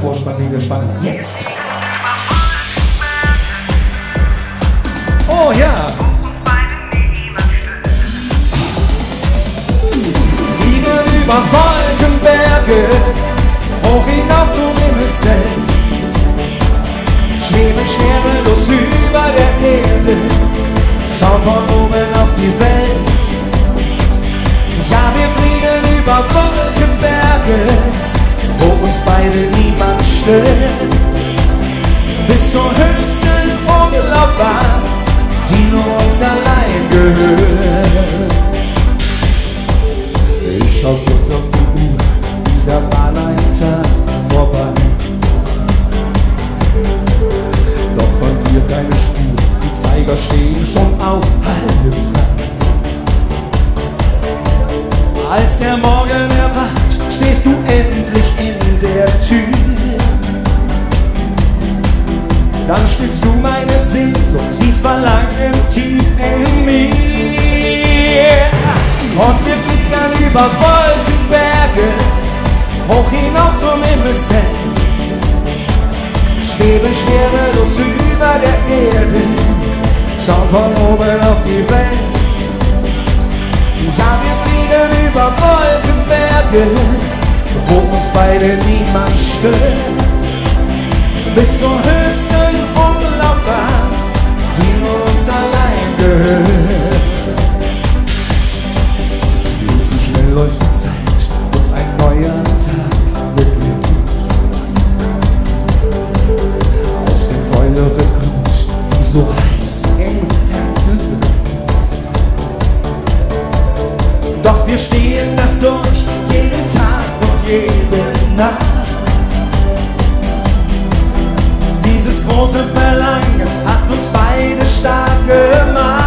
Vorspann, liebe Spanne. Jetzt! Oh ja! Fliegen über Wolkenberge, hoch hinauf zum Himmelszelt, schweben schwerelos über der Erde, schauen von oben auf die Welt. Ja, wir fliegen über Wolkenberge, wo uns beide niemand stört, bis zur höchsten Umlaufbahn, die nur uns allein gehört. Ich schau kurz auf die Uhr, wieder mal ein Tag vorbei. Doch von dir keine Spur, die Zeiger stehen schon auf halb drei. Als der Morgen erwacht, stehst du endlich in der Tür. Dann stillst du meine Sehnsucht, dies Verlangen tief in mir. Und wir fliegen über Wolkenberge, hoch hinauf zum Himmelszelt, schweben schwerelos über der Erde, schauen von oben auf die Welt. Ja, wir fliegen über Wolkenberge, wo uns beide niemand stört, bis zur höchsten Umlaufbahn, die nur uns allein gehört. Wie schnell läuft die Zeit und ein neuer Tag beginnt. Aus dem Feuer wird Glut, die so heiß im Herzen brennt. Doch wir stehen das durch, jeden Tag und jede Nacht. Dieses große Verlangen hat uns beide stark gemacht.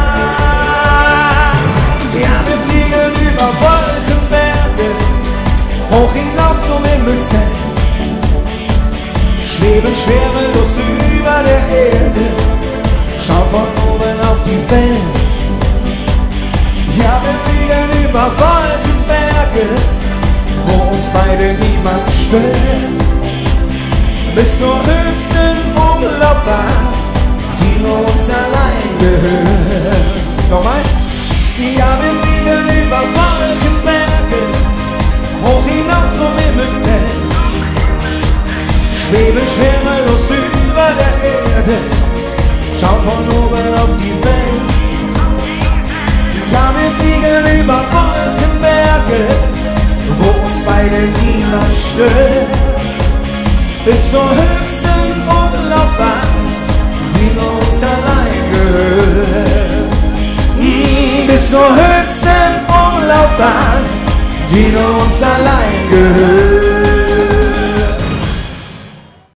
Ja, wir fliegen über Wolkenberge, hoch hinauf zum Himmelszelt, schweben schwerelos über der Erde, schauen von oben auf die Welt. Ja, wir fliegen über Wolkenberge, wo uns beide niemand stört, bis zur höchsten Umlaufbahn, die nur uns allein gehört. Nochmal. Ja, wir fliegen über Wolkenberge, hoch hinauf zum Himmelszelt, schweben schwerelos über der Erde, schauen von oben auf die Welt. Ja, wir fliegen über Wolkenberge, wo uns beide niemand stört, bis zur höchsten Umlaufbahn, die nur uns allein gehört. Bis zur höchsten Umlaufbahn, die nur uns allein gehört.